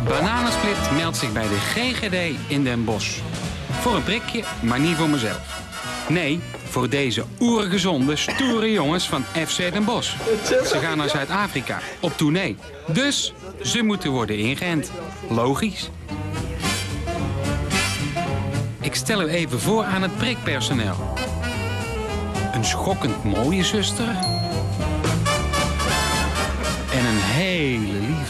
Bananensplit meldt zich bij de GGD in Den Bosch. Voor een prikje, maar niet voor mezelf. Nee, voor deze oergezonde, stoere jongens van FC Den Bosch. Ze gaan naar Zuid-Afrika, op tournee. Dus ze moeten worden ingeënt. Logisch. Ik stel u even voor aan het prikpersoneel. Een schokkend mooie zuster. En een hele lieve.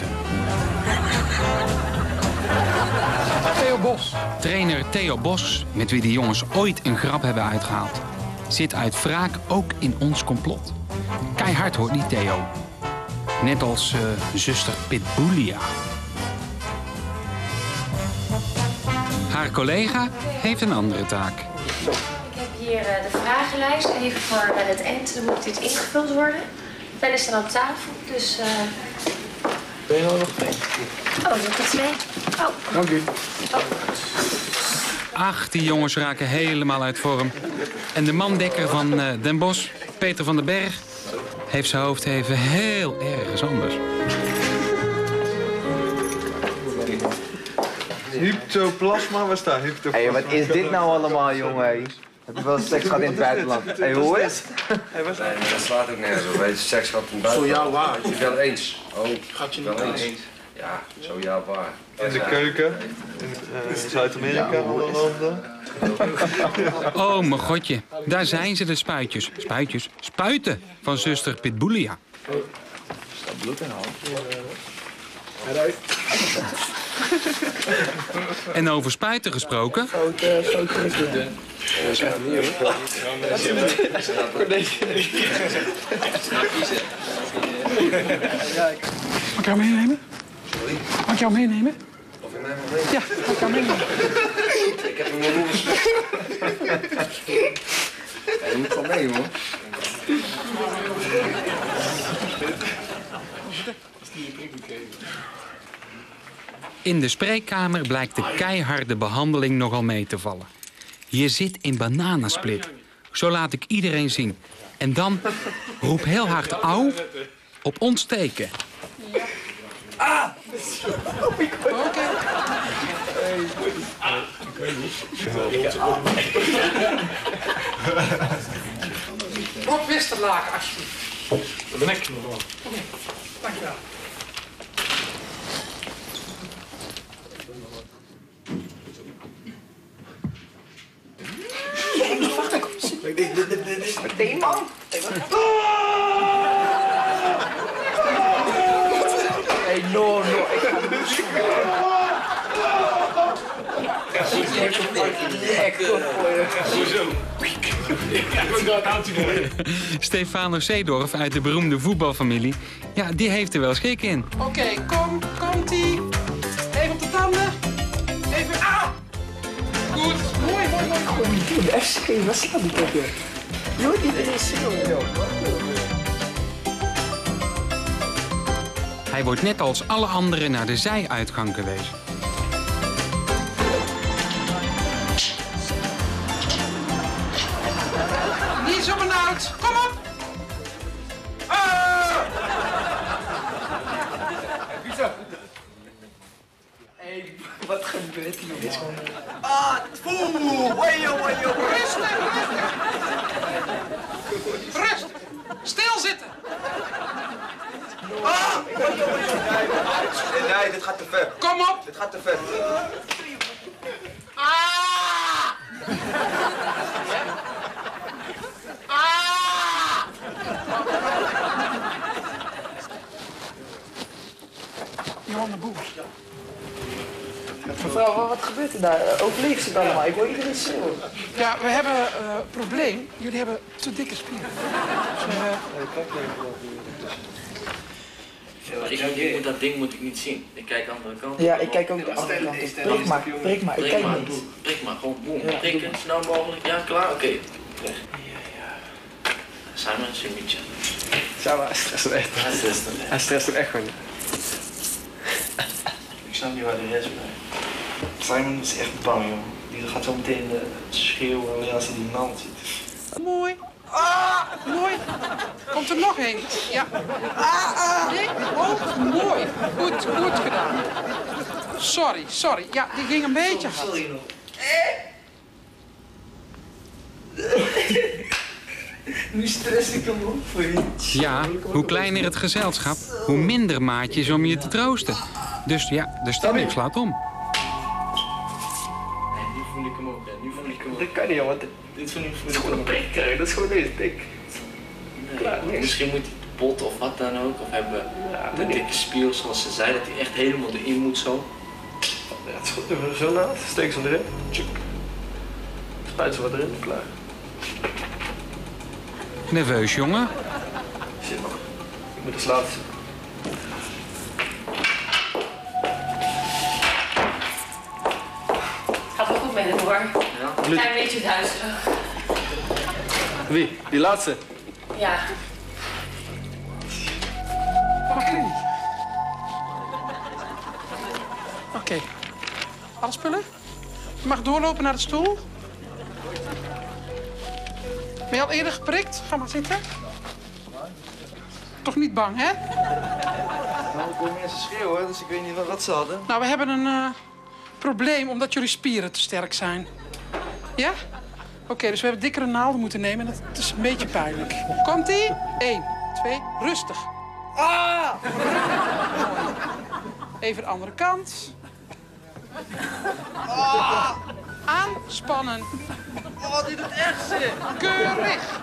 Theo Bos. Trainer Theo Bos, met wie de jongens ooit een grap hebben uitgehaald, zit uit wraak ook in ons complot. Keihard hoort die Theo. Net als zuster Pitbullia. Haar collega heeft een andere taak. Ik heb hier de vragenlijst. Even voor het eind dan moet dit ingevuld worden. Pennen staan op tafel, dus... Ben je er nog twee? Oh, nog er twee. Oh. Dank u. Oh. Ach, die jongens raken helemaal uit vorm. En de mandekker van Den Bosch, Peter van den Berg, heeft zijn hoofd even heel ergens anders. Hyptoplasma, waar staat hyptoplasma? Hé, wat is dit nou allemaal, jongen? Heb je wel seks gehad in het buitenland? Hé, hoe is het? Nee, maar dat slaat ook nergens op. Weet je, seks gehad in het buitenland. Zo ja, waar. Wel eens. Oh, Gaat je wel niet eens. Ja, zo ja, waar. In de keuken, in Zuid-Amerika, alle landen. Oh, mijn godje. Daar zijn ze, de spuitjes. Spuitjes? Spuiten van zuster Pitbullia. Er staat bloed in hand. En over spuiten gesproken... Mag ik jou meenemen? Sorry? Mag ik jou meenemen? Of je mij maar weet? Ja, mag ik jou meenemen? Ik heb hem nog niet ja, je moet gewoon mee, hoor. In de spreekkamer blijkt de keiharde behandeling nogal mee te vallen. Je zit in bananensplit. Zo laat ik iedereen zien. En dan roep heel hard auw op ontsteken. Rob Westerlaken, alsjeblieft. Dat ben ik nog wel. Dankjewel. Meteen, man. Hé, no. Ik ga de moes. Stefano Seedorf uit de beroemde voetbalfamilie, ja, die heeft er wel schik in. Oké, komt-ie. Even op de tanden. Even, Goed, mooi. De FC, wat staat die toch weer? Joh, iedereen is joh. Hij wordt net als alle anderen naar de zijuitgang gewezen. Niet zo benauwd. Kom op. Hé, wat gebeurt hier? Dit is gewoon... Rust. Stil zitten. Nee, dit gaat te ver. Kom op. Dit gaat te ver. Johan de Boer. Mevrouw, wat gebeurt er daar? Overleeft ze het allemaal? Ik wil iedereen schreeuwen. Ja, we hebben een probleem. Jullie hebben te dikke spieren. Dat ding moet ik niet zien. Ik kijk de andere kant. Ja, ik kijk ook de andere kant op. Prik maar. Ik kijk niet. Prik maar, gewoon boem. Prikken, snel mogelijk. Ja, klaar? Oké. Weg. Simon, een mietje. Zou hij stressen echt. Hij stresst hem echt gewoon. Ik snap niet waar de rest blijft. Simon is echt bang, joh. Die gaat zo meteen schreeuwen als hij die man ziet. Mooi. Mooi. Komt er nog een? Ja. Nee? Oh, mooi. Goed gedaan. Sorry. Ja, die ging een beetje hard. Sorry nog. Nu stress ik hem op voor je. Ja, hoe kleiner het gezelschap, hoe minder maatjes om je te troosten. Dus ja, de stemming slaat om. Nee, nu voel ik hem ook. Nu voel ik hem ook. Dat kan niet, jongen. Dit voel ik Het is gewoon een prik krijgen, dat is gewoon deze pik. Klaar, niks. Misschien moet hij bot of wat dan ook. Of hebben de dikke spier zoals ze zei, dat hij echt helemaal erin moet zo. Ja, het is goed. Doen we zo naad. Steek ze erin. Tjuk. Spuit ze wat erin. Klaar. Nerveus, jongen? Shit, man. Ik moet eens laten. Gaat wel goed met hem hoor. Ja. Een klein beetje duizelig. Wie? Die laatste? Ja. Oké. Alle spullen? Je mag doorlopen naar de stoel. Ben je al eerder geprikt? Ga maar zitten. Toch niet bang, hè? Nou, ik hoor mensen schreeuwen, dus ik weet niet wat ze hadden. Nou, we hebben een probleem omdat jullie spieren te sterk zijn. Ja? Oké, dus we hebben dikkere naalden moeten nemen en dat is een beetje pijnlijk. Komt-ie? 1, 2, rustig. Ah! Even de andere kant. Ah! Aanspannen. Oh, dit doet echt zin. Keurig.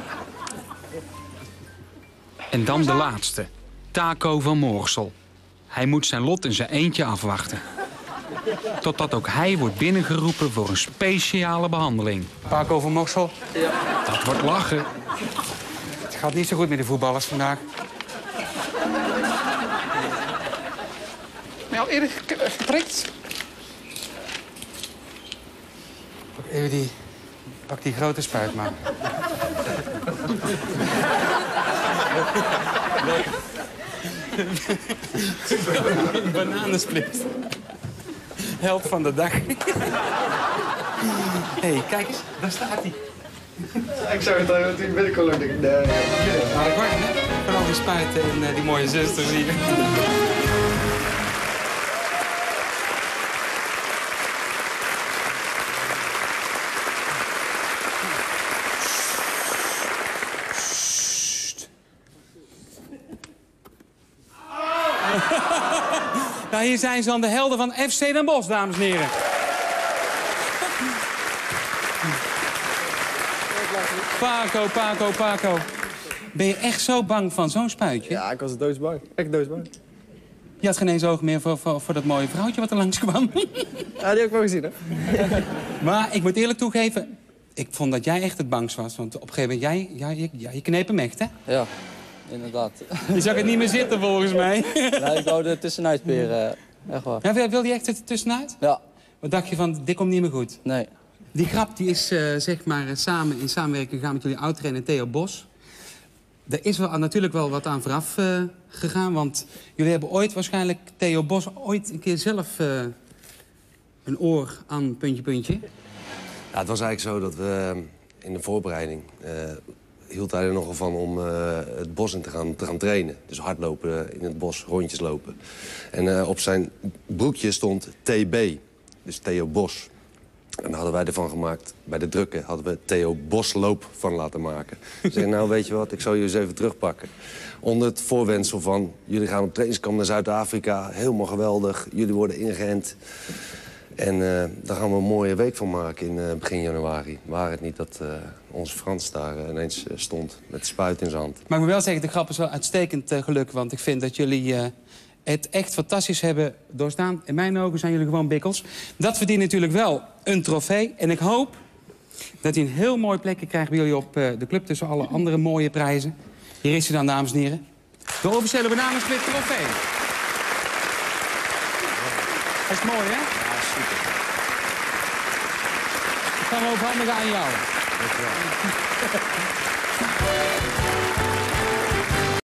En dan de laatste. Taco van Moorsel. Hij moet zijn lot in zijn eentje afwachten. Totdat ook hij wordt binnengeroepen voor een speciale behandeling. Paco van Moorsel. Ja. Dat wordt lachen. Het gaat niet zo goed met de voetballers vandaag. Ben je al eerder geprikt? Even pak die grote spuit maar. Bananensplit. Held van de dag. Hé, kijk eens, daar staat hij. Ik zag het al toen ik binnenkwam. Ik denk, nee. Maar ik word hè? Van al die spuiten en die mooie zusters hier. Nou, hier zijn ze dan, de helden van FC Den Bosch, dames en heren. Paco. Ben je echt zo bang van zo'n spuitje? Ja, ik was doodsbang. Echt doodsbang. Je had geen eens oog meer voor dat mooie vrouwtje wat er langs kwam. Ja, die heb ik wel gezien, hè? Maar ik moet eerlijk toegeven, ik vond dat jij echt het bangst was. Want op een gegeven moment, je kneep hem echt, hè? Ja, inderdaad. Je zag het niet meer zitten, volgens mij. Nee, ik wou er tussenuit peren, echt waar. Ja, wil je echt er tussenuit? Ja. Wat dacht je van, dit komt niet meer goed? Nee. Die grap die is zeg maar samen in samenwerking gegaan met jullie oud-trainer Theo Bos. Er is natuurlijk wel wat aan vooraf gegaan, want jullie hebben ooit waarschijnlijk Theo Bos ooit een keer zelf een oor aan puntje. Ja, het was eigenlijk zo dat we in de voorbereiding hield hij er nogal van om het bos in te gaan trainen. Dus hardlopen in het bos, rondjes lopen. En op zijn broekje stond TB, dus Theo Bos. En dan hadden wij ervan gemaakt, bij de drukken hadden we Theo Bosloop van laten maken. Ik zeg, nou weet je wat, ik zal je eens even terugpakken. Onder het voorwendsel van, jullie gaan op trainingskamp naar Zuid-Afrika. Helemaal geweldig, jullie worden ingeënt. En daar gaan we een mooie week van maken in begin januari. Waar het niet dat onze Frans daar ineens stond met de spuit in zijn hand. Maar ik moet wel zeggen, de grap is wel uitstekend gelukt. Want ik vind dat jullie het echt fantastisch hebben doorstaan. In mijn ogen zijn jullie gewoon bikkels. Dat verdient natuurlijk wel een trofee. En ik hoop dat hij een heel mooi plekje krijgt bij jullie op de club... tussen alle andere mooie prijzen. Hier is hij dan, dames en heren. De officiële bananensplit trofee. Dat is mooi, hè? Ja, super. Ik ga hem overhandigen aan jou. Dankjewel.